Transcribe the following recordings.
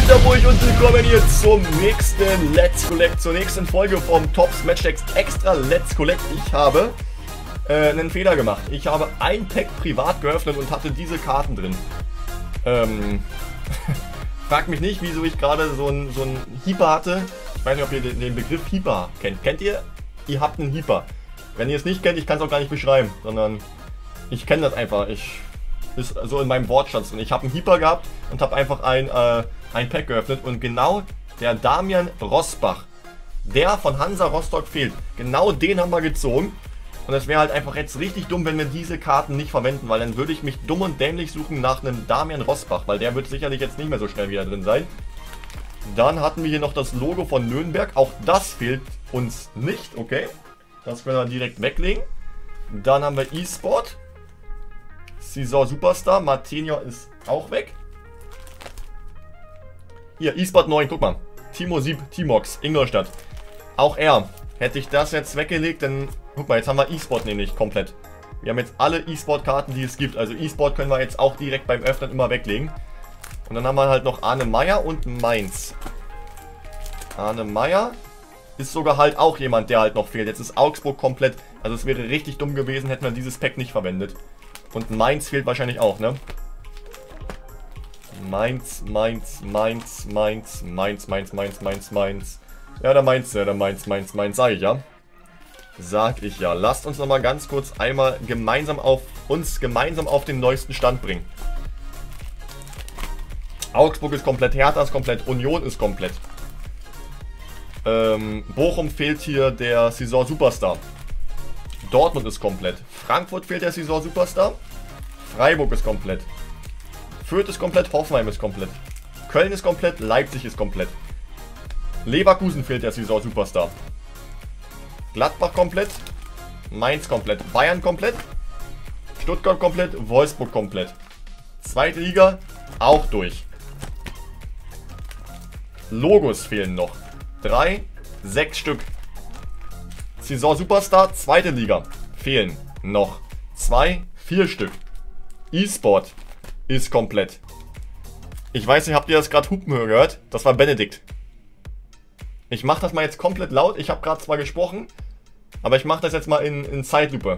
Servus und willkommen hier zum nächsten Let's Collect, zur nächsten Folge vom Tops Matchdex Extra Let's Collect. Ich habe einen Fehler gemacht. Ich habe ein Pack privat geöffnet und hatte diese Karten drin. Fragt mich nicht, wieso ich gerade so ein Heeper hatte. Ich weiß nicht, ob ihr den Begriff Heeper kennt. Kennt ihr? Ihr habt einen Heeper. Wenn ihr es nicht kennt, ich kann es auch gar nicht beschreiben, sondern ich kenne das einfach. Ist so in meinem Wortschatz. Und ich habe einen Heeper gehabt und habe einfach ein Pack geöffnet. Und genau der Damian Rosbach, der von Hansa Rostock fehlt, genau den haben wir gezogen. Und es wäre halt einfach jetzt richtig dumm, wenn wir diese Karten nicht verwenden, weil dann würde ich mich dumm und dämlich suchen nach einem Damian Rosbach, weil der wird sicherlich jetzt nicht mehr so schnell wieder drin sein. Dann hatten wir hier noch das Logo von Nürnberg. Auch das fehlt uns nicht, okay. Das können wir direkt weglegen. Dann haben wir E-Sport. Saison Superstar. Martinho ist auch weg. Hier, E-Sport 9, guck mal. Timo Sieb, Timox, Ingolstadt. Auch er. Hätte ich das jetzt weggelegt, dann... Guck mal, jetzt haben wir E-Sport nämlich komplett. Wir haben jetzt alle E-Sport-Karten, die es gibt. Also E-Sport können wir jetzt auch direkt beim Öffnen immer weglegen. Und dann haben wir halt noch Arne Meyer und Mainz. Arne Meyer ist sogar halt auch jemand, der halt noch fehlt. Jetzt ist Augsburg komplett. Also es wäre richtig dumm gewesen, hätten wir dieses Pack nicht verwendet. Und Mainz fehlt wahrscheinlich auch, ne? Mainz. Ja, der Mainz, sag ich ja. Lasst uns nochmal ganz kurz einmal gemeinsam auf den neuesten Stand bringen. Augsburg ist komplett, Hertha ist komplett, Union ist komplett. Bochum fehlt hier der Saison Superstar. Dortmund ist komplett. Frankfurt fehlt der Saison Superstar. Freiburg ist komplett. Fürth ist komplett, Hoffenheim ist komplett. Köln ist komplett, Leipzig ist komplett. Leverkusen fehlt der Saison Superstar. Gladbach komplett. Mainz komplett. Bayern komplett. Stuttgart komplett. Wolfsburg komplett. Zweite Liga auch durch. Logos fehlen noch. 6 Stück. Saison Superstar, zweite Liga. Fehlen noch 4 Stück. E-Sport ist komplett. Ich weiß nicht, habt ihr das gerade Hupen gehört? Das war Benedikt. Ich mache das mal jetzt komplett laut. Ich habe gerade zwar gesprochen, aber ich mache das jetzt mal in Zeitlupe.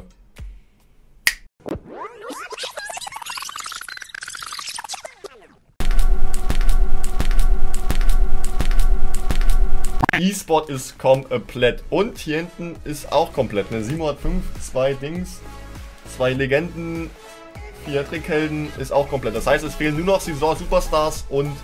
E-Sport ist komplett. Und hier hinten ist auch komplett. Eine 705, 2 Dings, 2 Legenden, 4 Trickhelden ist auch komplett. Das heißt, es fehlen nur noch Saison Superstars und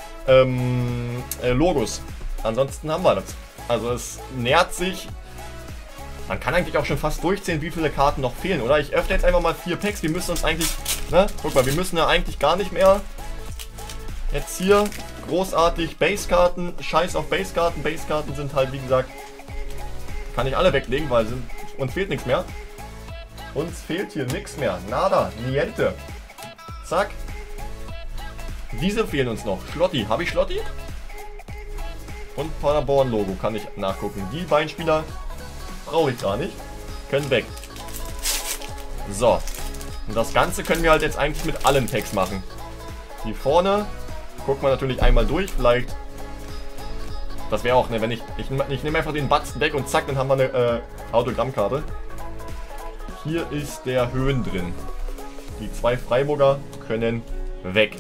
Logos. Ansonsten haben wir das. Also es nähert sich. Man kann eigentlich auch schon fast durchzählen, wie viele Karten noch fehlen, oder? Ich öffne jetzt einfach mal 4 Packs. Wir müssen uns eigentlich, ne? Guck mal, wir müssen ja eigentlich gar nicht mehr. Jetzt hier großartig Basekarten. Scheiß auf Basekarten. Basekarten sind halt, wie gesagt, kann ich alle weglegen, weil uns fehlt nichts mehr. Uns fehlt hier nichts mehr. Nada, niente. Zack. Diese fehlen uns noch. Schlotti. Habe ich Schlotti? Und Paderborn-Logo kann ich nachgucken. Die beiden Spieler brauche ich gar nicht. Können weg. So. Und das Ganze können wir halt jetzt eigentlich mit allen Packs machen. Hier vorne gucken wir natürlich einmal durch. Vielleicht. Das wäre auch, ne, wenn ich nehme einfach den Batzen weg und zack, dann haben wir eine Autogrammkarte. Hier ist der Höhen drin. Die 2 Freiburger können weg.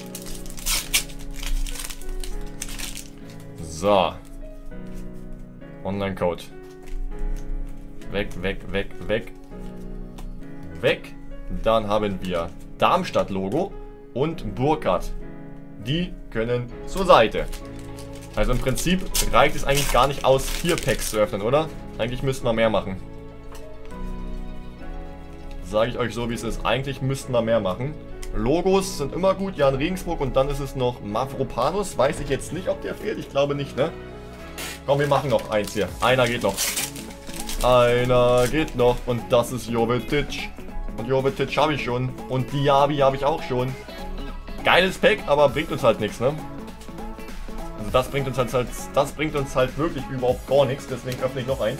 So. Online-Code. Weg. Dann haben wir Darmstadt-Logo und Burkhardt. Die können zur Seite. Also im Prinzip reicht es eigentlich gar nicht aus, 4 Packs zu öffnen, oder? Eigentlich müssten wir mehr machen. Sage ich euch so, wie es ist. Eigentlich müssten wir mehr machen. Logos sind immer gut. Jan Regensburg und dann ist es noch Mavropanos. Weiß ich jetzt nicht, ob der fehlt. Ich glaube nicht, ne? Komm, wir machen noch eins hier. Einer geht noch. Und das ist Jovetic. Und Jovetic habe ich schon. Und Diaby habe ich auch schon. Geiles Pack, aber bringt uns halt nichts, ne? Also das bringt uns halt wirklich überhaupt gar nichts. Deswegen öffne ich noch eins.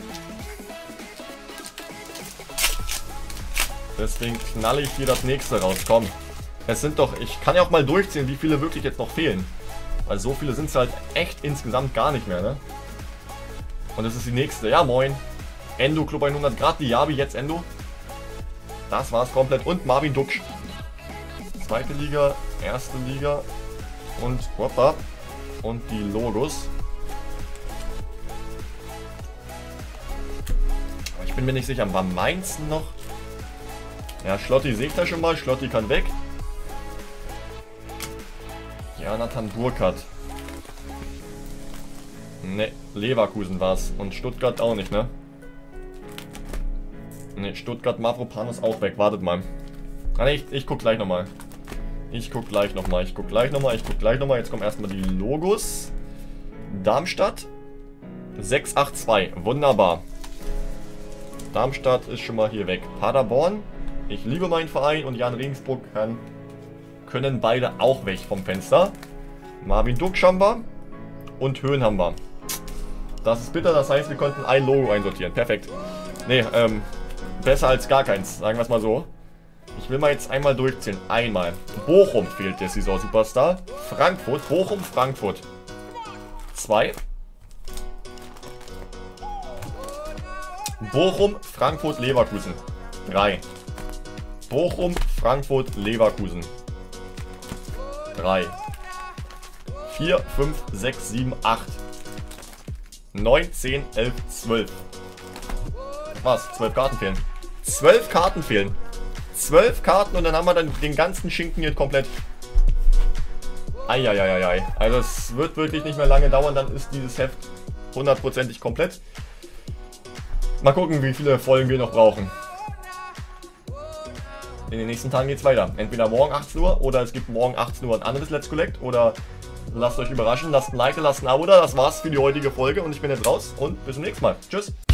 Deswegen knalle ich hier das nächste raus. Komm. Es sind doch... Ich kann ja auch mal durchziehen, wie viele wirklich jetzt noch fehlen. Weil so viele sind es halt echt insgesamt gar nicht mehr, ne? Und das ist die nächste. Ja, moin. Endo Club 100 Grad. Diaby, jetzt Endo. Das war's komplett. Und Marvin Duksch. Zweite Liga, erste Liga. Und hoppa. Und die Logos. Aber ich bin mir nicht sicher. War Mainz noch? Ja, Schlotti sehe ich da schon mal. Schlotti kann weg. Jonathan Burkhardt. Ne, Leverkusen war's. Und Stuttgart auch nicht, ne? Ne, Stuttgart Mavropanos auch weg. Wartet mal. Ah, ne, ich guck gleich nochmal. Ich guck gleich nochmal. Jetzt kommen erstmal die Logos. Darmstadt. 682. Wunderbar. Darmstadt ist schon mal hier weg. Paderborn. Ich liebe meinen Verein und Jan Regensburg können beide auch weg vom Fenster. Marvin Duksch haben wir. Und Höhen haben wir. Das ist bitter, das heißt, wir konnten ein Logo einsortieren. Perfekt. Ne, besser als gar keins, sagen wir es mal so. Ich will mal jetzt einmal durchzählen. Einmal. Bochum fehlt der Saison-Superstar. Frankfurt. Bochum, Frankfurt. 2. Bochum, Frankfurt, Leverkusen. 3. Bochum, Frankfurt, Leverkusen. 3. 4, 5, 6, 7, 8. 9, 10, 11, 12. Was? 12 Karten fehlen. 12 Karten fehlen. 12 Karten und dann haben wir dann den ganzen Schinken hier komplett. Eieieiei. Also es wird wirklich nicht mehr lange dauern, dann ist dieses Heft 100%ig komplett. Mal gucken, wie viele Folgen wir noch brauchen. In den nächsten Tagen geht's weiter. Entweder morgen 18 Uhr oder es gibt morgen 18 Uhr ein anderes Let's Collect oder lasst euch überraschen, lasst ein Like, lasst ein Abo da. Das war's für die heutige Folge und ich bin jetzt raus und bis zum nächsten Mal. Tschüss.